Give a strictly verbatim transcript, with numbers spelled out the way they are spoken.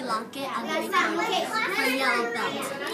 locket and then you put her yellow belt.